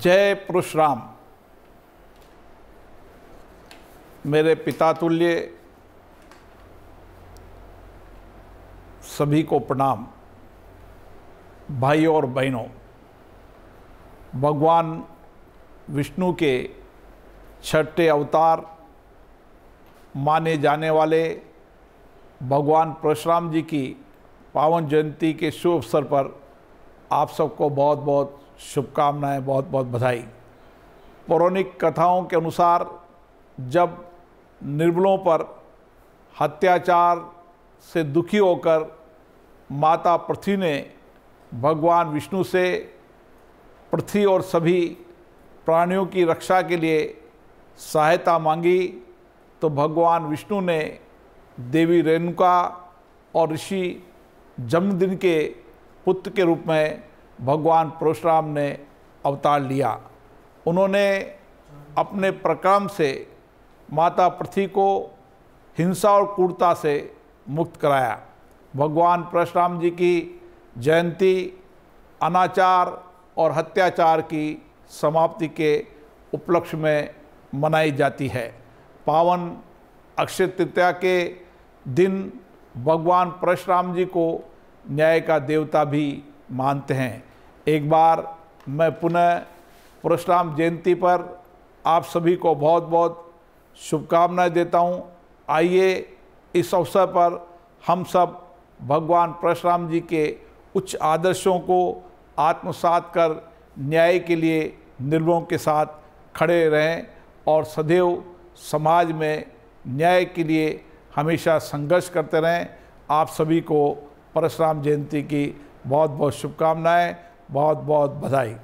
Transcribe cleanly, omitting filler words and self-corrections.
जय परशुराम। मेरे पिता तुल्य सभी को प्रणाम। भाइयों और बहनों, भगवान विष्णु के छठे अवतार माने जाने वाले भगवान परशुराम जी की पावन जयंती के शुभ अवसर पर आप सबको बहुत बहुत शुभकामनाएं, बहुत बहुत बधाई। पौराणिक कथाओं के अनुसार जब निर्बलों पर अत्याचार से दुखी होकर माता पृथ्वी ने भगवान विष्णु से पृथ्वी और सभी प्राणियों की रक्षा के लिए सहायता मांगी, तो भगवान विष्णु ने देवी रेणुका और ऋषि जमदग्नि के पुत्र के रूप में भगवान परशुराम ने अवतार लिया। उन्होंने अपने प्रक्रम से माता पृथ्वी को हिंसा और क्रूरता से मुक्त कराया। भगवान परशुराम जी की जयंती अनाचार और अत्याचार की समाप्ति के उपलक्ष्य में मनाई जाती है। पावन अक्षय तृतीया के दिन भगवान परशुराम जी को न्याय का देवता भी मानते हैं। एक बार मैं पुनः परशुराम जयंती पर आप सभी को बहुत बहुत शुभकामनाएं देता हूं। आइए इस अवसर पर हम सब भगवान परशुराम जी के उच्च आदर्शों को आत्मसात कर न्याय के लिए निर्भयों के साथ खड़े रहें और सदैव समाज में न्याय के लिए हमेशा संघर्ष करते रहें। आप सभी को परशुराम जयंती की बहुत बहुत शुभकामनाएं, बहुत बहुत बधाई।